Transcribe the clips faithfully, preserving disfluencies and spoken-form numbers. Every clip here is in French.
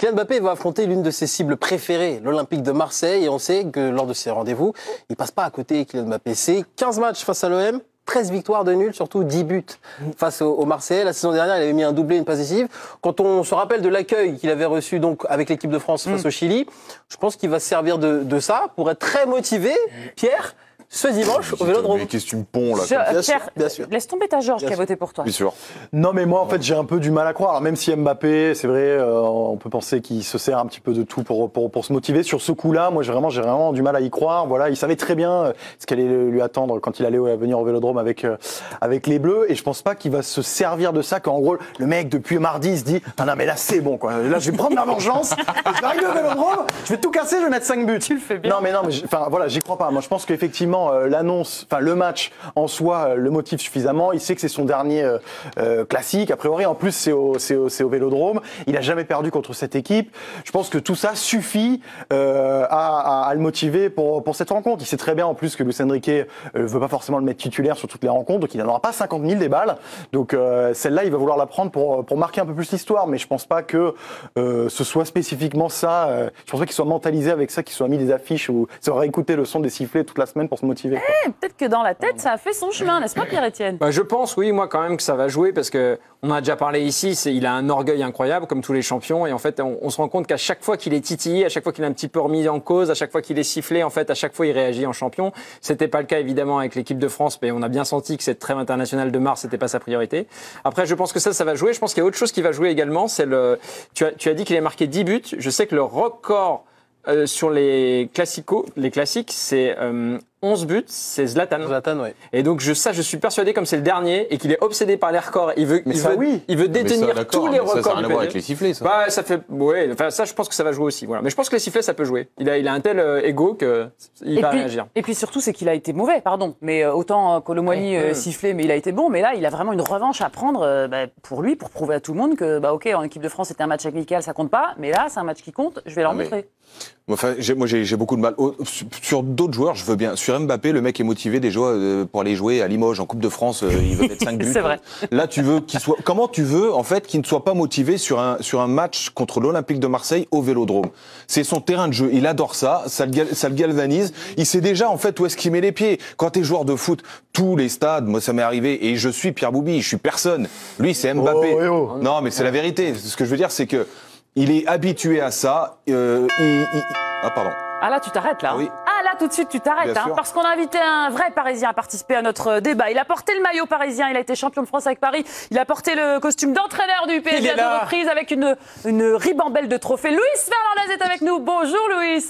Kylian Mbappé va affronter l'une de ses cibles préférées, l'Olympique de Marseille, et on sait que lors de ces rendez-vous, il passe pas à côté, Kylian Mbappé. C'est quinze matchs face à l'O M, treize victoires de nul, surtout dix buts face au, au Marseillais. La saison dernière, il avait mis un doublé, une passe décisive. Quand on se rappelle de l'accueil qu'il avait reçu donc avec l'équipe de France face mmh. au Chili, je pense qu'il va se servir de, de ça pour être très motivé, Pierre, ce dimanche au Vélodrome. Mais qu'est-ce que tu me ponds là? Je, bien Pierre, sûr, bien sûr. Laisse tomber ta Georges qui a voté pour toi. Bien sûr. Non mais moi en fait j'ai un peu du mal à croire. Alors, même si Mbappé, c'est vrai, euh, on peut penser qu'il se sert un petit peu de tout pour pour pour se motiver sur ce coup-là. Moi j'ai vraiment j'ai vraiment du mal à y croire. Voilà, il savait très bien ce qu'allait lui attendre quand il allait venir au Vélodrome avec euh, avec les Bleus, et je pense pas qu'il va se servir de ça. Qu'en gros le mec depuis mardi il se dit ah non mais là c'est bon quoi. Là je vais prendre ma vengeance. Je vais arriver au Vélodrome, je vais tout casser, je vais mettre cinq buts. Tu le fais bien. Non mais non mais enfin voilà, j'y crois pas. Moi je pense qu'effectivement euh, l'annonce, enfin le match en soi euh, le motive suffisamment. Il sait que c'est son dernier euh, euh, classique. A priori, en plus c'est au, c'est au, c'est au Vélodrome. Il a jamais perdu contre cette équipe. Je pense que tout ça suffit euh, à, à, à le motiver pour pour cette rencontre. Il sait très bien en plus que Luis Enrique euh, veut pas forcément le mettre titulaire sur toutes les rencontres, donc il n'en aura pas cinquante mille des balles. Donc euh, celle-là, il va vouloir la prendre pour pour marquer un peu plus l'histoire. Mais je pense pas que euh, ce soit spécifiquement ça. Euh, je pense pas qu'il soit mentalisé avec ça, qu'il soit mis des affiches ou ça aurait écouté le son des sifflets toute la semaine pour se motiver. Eh, peut-être que dans la tête, ça a fait son chemin, n'est-ce pas, Pierre-Etienne? Bah, je pense, oui, moi quand même que ça va jouer parce que on en a déjà parlé ici. C'est, il a un orgueil incroyable, comme tous les champions, et en fait, on, on se rend compte qu'à chaque fois qu'il est titillé, à chaque fois qu'il est un petit peu remis en cause, à chaque fois qu'il est sifflé, en fait, à chaque fois il réagit en champion. C'était pas le cas évidemment avec l'équipe de France, mais on a bien senti que cette trêve internationale de mars c'était pas sa priorité. Après, je pense que ça, ça va jouer. Je pense qu'il y a autre chose qui va jouer également. C'est le. Tu as, tu as dit qu'il a marqué dix buts. Je sais que le record euh, sur les classicos, les classiques, c'est euh, onze buts, c'est Zlatan. Zlatan, oui. Et donc je, ça, je suis persuadé, comme c'est le dernier et qu'il est obsédé par les records, il veut, mais il ça, veut, oui. il veut détenir ça, tous les records. Ça, ça a rien du à voir P S G. avec les sifflets, ça. Bah, ça fait, ouais. Enfin, ça, je pense que ça va jouer aussi. Voilà. Mais je pense que les sifflets, ça peut jouer. Il a, il a un tel euh, ego que il et va puis, réagir. Et puis surtout, c'est qu'il a été mauvais, pardon. Mais euh, autant euh, Colomboigny euh, mmh. sifflé, mais il a été bon. Mais là, il a vraiment une revanche à prendre euh, bah, pour lui, pour prouver à tout le monde que, bah, ok, en équipe de France, c'était un match amical, ça compte pas. Mais là, c'est un match qui compte. Je vais leur ah, mais... montrer. Enfin, j'ai, moi, j'ai, j'ai beaucoup de mal. Oh, sur d'autres joueurs, je veux bien. Sur Mbappé, le mec est motivé déjà euh, pour aller jouer à Limoges en Coupe de France. Euh, il veut mettre cinq buts. C'est vrai. Là, tu veux qu'il soit. Comment tu veux, en fait, qu'il ne soit pas motivé sur un sur un match contre l'Olympique de Marseille au Vélodrome? C'est son terrain de jeu. Il adore ça. Ça le, gal... ça le galvanise. Il sait déjà, en fait, où est-ce qu'il met les pieds. Quand t'es joueur de foot, tous les stades, moi, ça m'est arrivé. Et je suis Pierre Boubi. Je suis personne. Lui, c'est Mbappé. Oh, oh. Non, mais c'est la vérité. Ce que je veux dire, c'est que il est habitué à ça. Euh, il, il... Ah, pardon. Ah là, tu t'arrêtes là. Ah oui. Ah là, tout de suite, tu t'arrêtes. Hein, parce qu'on a invité un vrai Parisien à participer à notre débat. Il a porté le maillot parisien, il a été champion de France avec Paris. Il a porté le costume d'entraîneur du P S G à deux reprises avec une, une ribambelle de trophées. Luis Fernandez est avec nous. Bonjour Luis.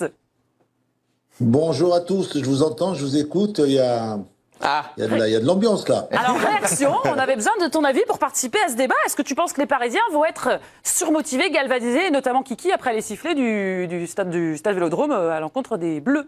Bonjour à tous, je vous entends, je vous écoute. Il y a... Ah. Il y a de, la, il y a de l'ambiance là. Alors réaction, on avait besoin de ton avis pour participer à ce débat. Est-ce que tu penses que les Parisiens vont être surmotivés, galvanisés, et notamment Kiki après les sifflets du, du stade du stade Vélodrome à l'encontre des Bleus?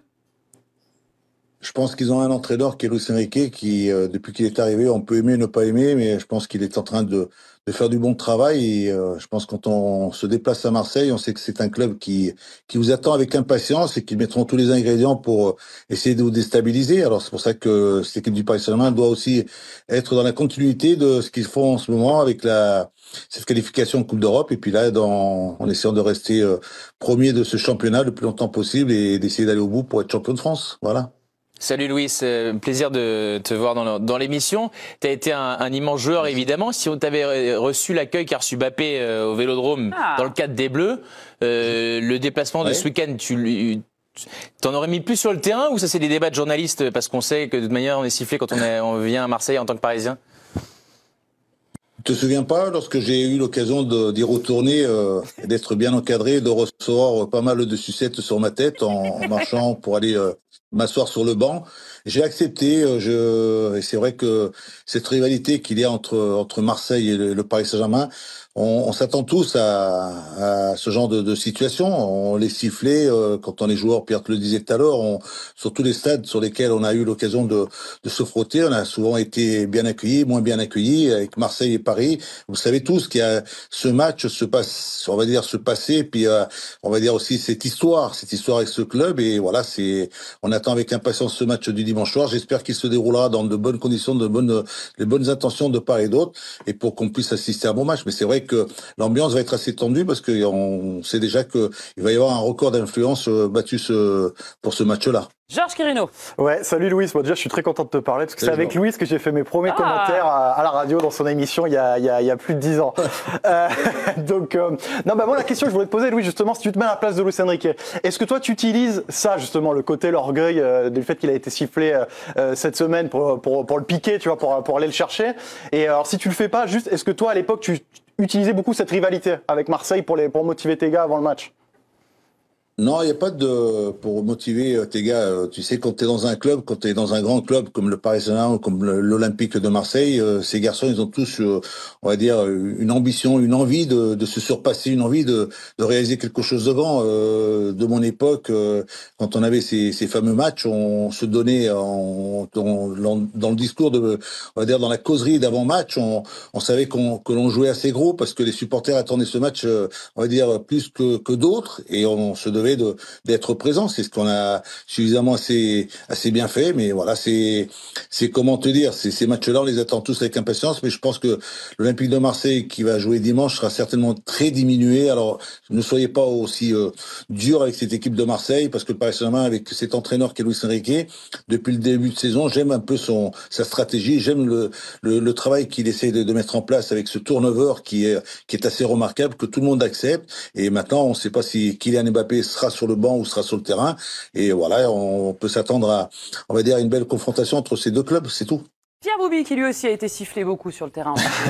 Je pense qu'ils ont un entraîneur qui est Luis Enrique qui, euh, depuis qu'il est arrivé, on peut aimer ou ne pas aimer, mais je pense qu'il est en train de, de faire du bon travail. Et euh, je pense que quand on se déplace à Marseille, on sait que c'est un club qui, qui vous attend avec impatience et qu'ils mettront tous les ingrédients pour essayer de vous déstabiliser. Alors c'est pour ça que cette équipe du Paris Saint-Germain doit aussi être dans la continuité de ce qu'ils font en ce moment avec la cette qualification de Coupe d'Europe. Et puis là, dans, en essayant de rester euh, premier de ce championnat le plus longtemps possible et d'essayer d'aller au bout pour être champion de France. Voilà. Salut Louis, euh, plaisir de te voir dans, dans l'émission. Tu as été un, un immense joueur évidemment. Si on t'avait reçu l'accueil qu'a reçu Mbappé euh, au Vélodrome ah. dans le cadre des Bleus, euh, le déplacement ouais. de ce week-end, tu lui... T'en aurais mis plus sur le terrain ou ça c'est des débats de journalistes parce qu'on sait que de toute manière on est sifflé quand on, est, on vient à Marseille en tant que Parisien? Tu te souviens pas, lorsque j'ai eu l'occasion de, d'y retourner, euh, d'être bien encadré, de recevoir pas mal de sucettes sur ma tête en, en marchant pour aller euh, m'asseoir sur le banc, j'ai accepté. Euh, je, et c'est vrai que cette rivalité qu'il y a entre entre Marseille et le, le Paris Saint-Germain, on, on s'attend tous à, à ce genre de, de situation. On les sifflait euh, quand on est joueur. Pierre te le disait tout à l'heure. On, sur tous les stades sur lesquels on a eu l'occasion de, de se frotter, on a souvent été bien accueillis, moins bien accueillis. Avec Marseille et Paris, vous savez tous qu'il y a ce match se passe, on va dire se passer, puis euh, on va dire aussi cette histoire, cette histoire avec ce club. Et voilà, c'est on a j'attends avec impatience ce match du dimanche soir. J'espère qu'il se déroulera dans de bonnes conditions, de bonnes, les bonnes intentions de part et d'autre, et pour qu'on puisse assister à un bon match. Mais c'est vrai que l'ambiance va être assez tendue parce qu'on sait déjà qu'il va y avoir un record d'influence battu ce, pour ce match-là. Georges Quirino. Ouais, salut Louis. Moi déjà, je suis très content de te parler parce que c'est avec Louis que j'ai fait mes premiers ah. commentaires à, à la radio dans son émission il y a, il y a, il y a plus de dix ans. euh, donc, euh, non, bah moi la question que je voulais te poser, Louis, justement, si tu te mets à la place de Luis Enrique, est-ce que toi tu utilises ça justement, le côté l'orgueil euh, du fait qu'il a été sifflé euh, cette semaine pour, pour pour le piquer, tu vois, pour pour aller le chercher. Et alors si tu le fais pas, juste, est-ce que toi à l'époque tu utilisais beaucoup cette rivalité avec Marseille pour les pour motiver tes gars avant le match? Non, il n'y a pas de pour motiver tes gars. Tu sais, quand tu es dans un club, quand tu es dans un grand club comme le Paris Saint-Germain ou comme l'Olympique de Marseille, ces garçons, ils ont tous, on va dire, une ambition, une envie de, de se surpasser, une envie de, de réaliser quelque chose de grand. Euh, de mon époque, euh, quand on avait ces, ces fameux matchs, on se donnait en, en, dans le discours de, on va dire, dans la causerie d'avant-match, on, on savait qu'on, que l'on jouait assez gros parce que les supporters attendaient ce match, on va dire, plus que, que d'autres, et on se devait de d'être présent. C'est ce qu'on a suffisamment assez assez bien fait, mais voilà, c'est c'est comment te dire, c'est ces matchs-là, on les attend tous avec impatience, mais je pense que l'Olympique de Marseille qui va jouer dimanche sera certainement très diminué. Alors ne soyez pas aussi euh, dur avec cette équipe de Marseille, parce que le Paris Saint-Germain, avec cet entraîneur qui est Luis Enrique, depuis le début de saison, j'aime un peu son sa stratégie, j'aime le le, le travail qu'il essaie de, de mettre en place avec ce turnover qui est qui est assez remarquable, que tout le monde accepte. Et maintenant, on ne sait pas si Kylian Mbappé sera sur le banc ou sera sur le terrain. Et voilà, on peut s'attendre à, on va dire, une belle confrontation entre ces deux clubs, c'est tout. Pierre Boubi, qui lui aussi a été sifflé beaucoup sur le terrain.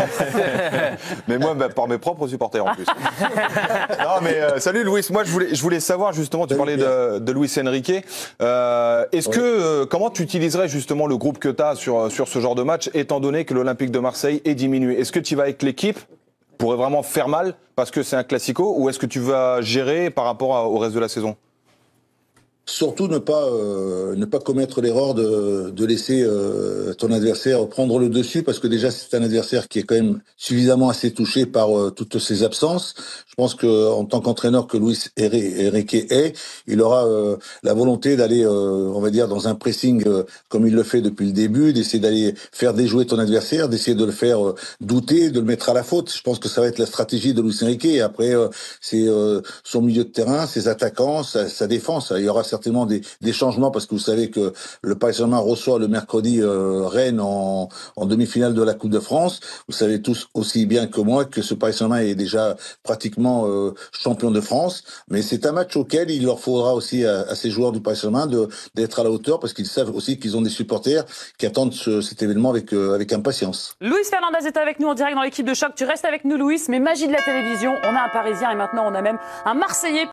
Mais moi, bah, par mes propres supporters en plus. Non, mais euh, salut Louis. Moi, je voulais, je voulais savoir justement, tu parlais de, de Luis Enrique. Euh, est-ce oui. que, euh, comment tu utiliserais justement le groupe que tu as sur, sur ce genre de match, étant donné que l'Olympique de Marseille est diminué? Est-ce que tu vas avec l'équipe pourrait vraiment faire mal parce que c'est un classico, ou est-ce que tu vas gérer par rapport à, au reste de la saison? Surtout ne pas euh, ne pas commettre l'erreur de, de laisser euh, ton adversaire prendre le dessus, parce que déjà c'est un adversaire qui est quand même suffisamment assez touché par euh, toutes ses absences. Je pense que en tant qu'entraîneur que Luis Enrique est, il aura euh, la volonté d'aller, euh, on va dire, dans un pressing euh, comme il le fait depuis le début, d'essayer d'aller faire déjouer ton adversaire, d'essayer de le faire euh, douter, de le mettre à la faute. Je pense que ça va être la stratégie de Luis Enrique. Et après, euh, c'est euh, son milieu de terrain, ses attaquants, sa, sa défense. Il y aura certainement des, des changements, parce que vous savez que le Paris Saint-Germain reçoit le mercredi euh, Rennes en, en demi-finale de la Coupe de France. Vous savez tous aussi bien que moi que ce Paris Saint-Germain est déjà pratiquement euh, champion de France, mais c'est un match auquel il leur faudra aussi à, à ces joueurs du Paris Saint-Germain de, d'être à la hauteur, parce qu'ils savent aussi qu'ils ont des supporters qui attendent ce, cet événement avec, euh, avec impatience. Luis Fernandez est avec nous en direct dans l'équipe de Choc. Tu restes avec nous, Louis, mais magie de la télévision, on a un Parisien et maintenant on a même un Marseillais.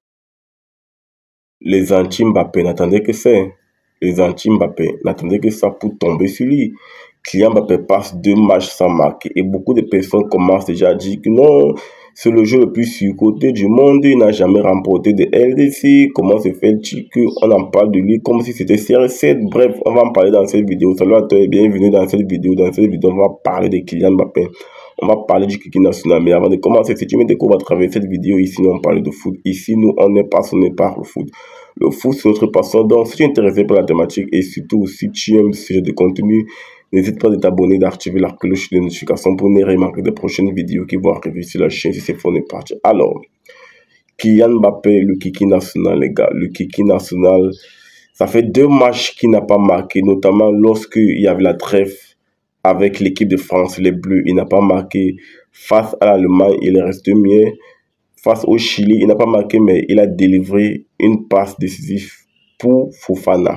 Les anti-Mbappé n'attendaient que ça. Les anti-Mbappé n'attendaient que ça pour tomber sur lui. Kylian Mbappé passe deux matchs sans marquer. Et beaucoup de personnes commencent déjà à dire que non, c'est le jeu le plus surcoté du monde. Il n'a jamais remporté de L D C. Comment se fait-il qu'on en parle de lui comme si c'était C R sept? Bref, on va en parler dans cette vidéo. Salut à toi et bienvenue dans cette vidéo. Dans cette vidéo, on va parler de Kylian Mbappé. On va parler du Kiki National. Mais avant de commencer, si tu me découvres à travers cette vidéo, ici, nous, on parle de foot. Ici, nous, on est passionné par le foot. Le foot, c'est notre passion. Donc, si tu es intéressé par la thématique et surtout, si tu aimes ce genre de contenu, n'hésite pas à t'abonner, d'activer la cloche de notification pour ne rien manquer des prochaines vidéos qui vont arriver sur la chaîne si c'est fun et parti. Alors, Kylian Mbappé, le Kiki National, les gars. Le Kiki National, ça fait deux matchs qu'il n'a pas marqué, notamment lorsqu'il y avait la trêve avec l'équipe de France, les Bleus. Il n'a pas marqué. Face à l'Allemagne, il est resté mieux. Face au Chili, il n'a pas marqué, mais il a délivré une passe décisive pour Fofana.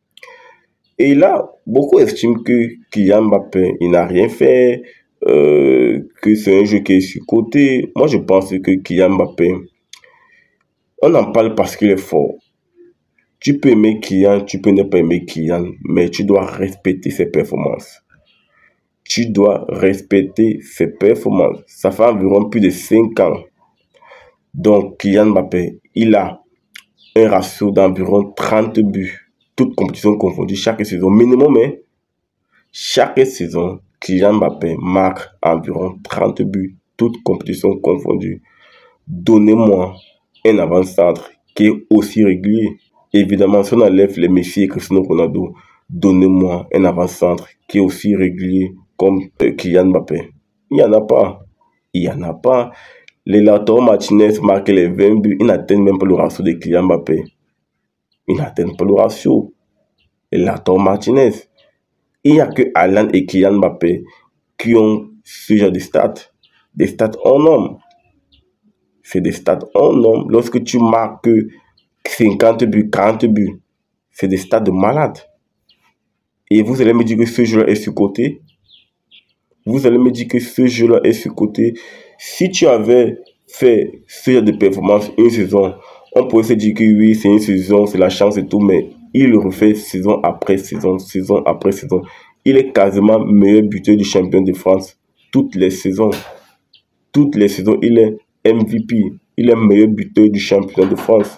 Et là, beaucoup estiment que Kylian Mbappé, il n'a rien fait, euh, que c'est un jeu qui est surcoté. Moi, je pense que Kylian Mbappé, on en parle parce qu'il est fort. Tu peux aimer Kylian, tu peux ne pas aimer Kylian, mais tu dois respecter ses performances. Tu dois respecter ses performances. Ça fait environ plus de cinq ans. Donc, Kylian Mbappé, il a un ratio d'environ trente buts, toutes compétitions confondues, chaque saison. Minimum, mais chaque saison, Kylian Mbappé marque environ trente buts, toutes compétitions confondues. Donnez-moi un avant-centre qui est aussi régulier. Évidemment, si on enlève les Messi et Cristiano Ronaldo, donnez-moi un avant-centre qui est aussi régulier comme euh, Kylian Mbappé. Il n'y en a pas. Il n'y en a pas. Les Lautaro Martinez marquent les vingt buts, ils n'atteignent même pas le ratio de Kylian Mbappé. Ils n'atteignent pas le ratio. Les Lautaro Martinez. Il n'y a que Haaland et Kylian Mbappé qui ont ce genre de stats. Des stats en nombre. C'est des stats en nombre. Lorsque tu marques cinquante buts, quarante buts, c'est des stats de malade. Et vous allez me dire que ce jeu-là est surcoté. Vous allez me dire que ce jeu-là est surcoté. Si tu avais fait ce genre de performance une saison, on pourrait se dire que oui, c'est une saison, c'est la chance et tout, mais il le refait saison après saison, saison après saison. Il est quasiment meilleur buteur du champion de France. Toutes les saisons. Toutes les saisons, il est M V P. Il est meilleur buteur du championnat de France.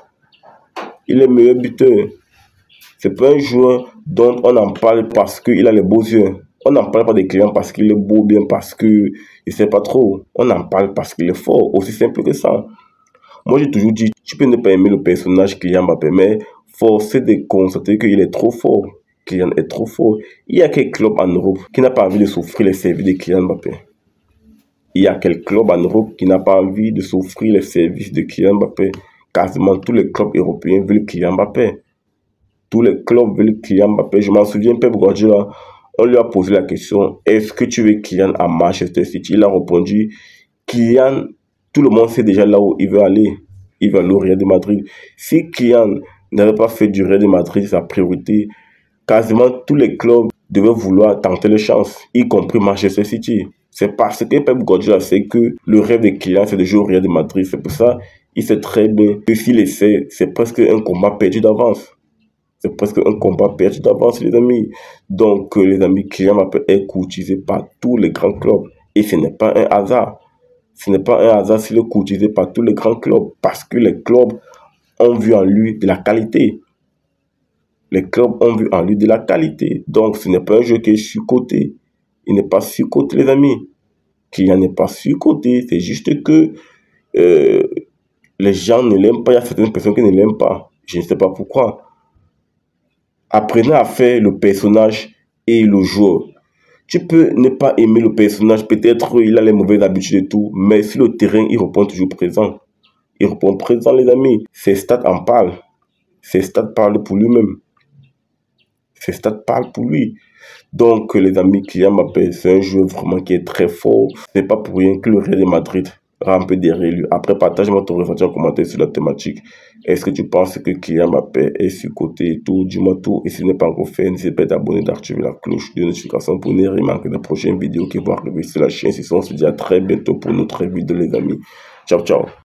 Il est meilleur buteur. C'est pas un joueur dont on en parle parce qu'il a les beaux yeux. On n'en parle pas des clients parce qu'il est beau, bien parce qu'il ne sait pas trop. On en parle parce qu'il est fort. Aussi simple que ça. Moi, j'ai toujours dit, tu peux ne pas aimer le personnage Kylian Mbappé, mais force est de constater qu'il est trop fort. Kylian est trop fort. Il y a quel club en Europe qui n'a pas envie de souffrir les services de Kylian Mbappé? Il y a quel club en Europe qui n'a pas envie de souffrir les services de Kylian Mbappé? Quasiment tous les clubs européens veulent Kylian Mbappé. Tous les clubs veulent Kylian Mbappé. Je m'en souviens, Pep Guardiola, on lui a posé la question, est-ce que tu veux Kylian à Manchester City? Il a répondu, Kylian, tout le monde sait déjà là où il veut aller. Il va aller au Real de Madrid. Si Kylian n'avait pas fait du Real de Madrid sa priorité, quasiment tous les clubs devaient vouloir tenter les chances, y compris Manchester City. C'est parce que Pep Guardiola sait que le rêve de Kylian, c'est de jouer au Real de Madrid. C'est pour ça qu'il sait très bien que s'il essaie, c'est presque un combat perdu d'avance. C'est presque un combat perdu d'avance, les amis. Donc, euh, les amis, Kylian Mbappé est courtisé par tous les grands clubs. Et ce n'est pas un hasard. Ce n'est pas un hasard s'il est courtisé par tous les grands clubs. Parce que les clubs ont vu en lui de la qualité. Les clubs ont vu en lui de la qualité. Donc, ce n'est pas un jeu qui est surcoté. Il n'est pas surcoté, les amis. Kylian n'est pas surcoté. C'est juste que euh, les gens ne l'aiment pas. Il y a certaines personnes qui ne l'aiment pas. Je ne sais pas pourquoi. Apprenez à faire le personnage et le joueur. Tu peux ne pas aimer le personnage, peut-être il a les mauvaises habitudes et tout, mais sur le terrain, il répond toujours présent. Il répond présent, les amis. Ses stats en parlent. Ses stats parlent pour lui-même. Ses stats parlent pour lui. Donc, les amis, Kylian Mbappé, c'est un joueur vraiment qui est très fort. Ce n'est pas pour rien que le Real de Madrid un peu derrière lui. Après, partage-moi ton ressenti en commentaire sur la thématique. Est-ce que tu penses que Kylian Mbappé est surcoté et tout? Dis-moi tout. Et si ce n'est pas encore fait, n'hésitez pas à t'abonner, d'activer la cloche de notification pour ne rien manquer des prochaines vidéos qui vont arriver sur la chaîne. Sinon, on se dit à très bientôt pour une autre vidéo, les amis. Ciao, ciao.